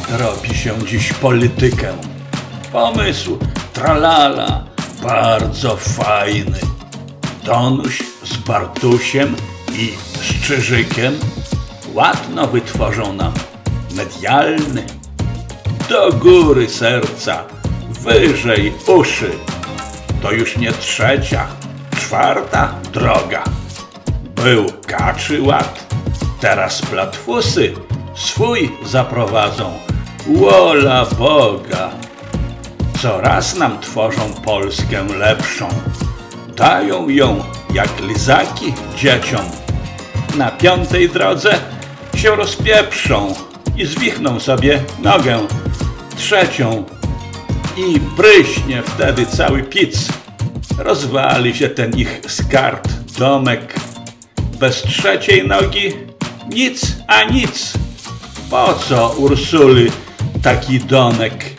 robi się dziś politykę. Pomysł tralala, bardzo fajny. Donuś z Bartusiem i z Czyżykiem ładno wytworzą nam medialny. Do góry serca, wyżej uszy. To już nie trzecia, czwarta droga. Był kaczy ład, teraz platfusy swój zaprowadzą. Wola Boga! Coraz nam tworzą Polskę lepszą. Dają ją jak lizaki dzieciom. Na piątej drodze się rozpieprzą i zwichną sobie nogę trzecią. I pryśnie wtedy cały pic. Rozwali się ten ich z kart domek. Bez trzeciej nogi nic a nic. Po co Ursuli taki donek?